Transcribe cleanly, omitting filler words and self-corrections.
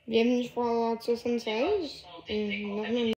Wir haben nicht vor, zu uns 2 noch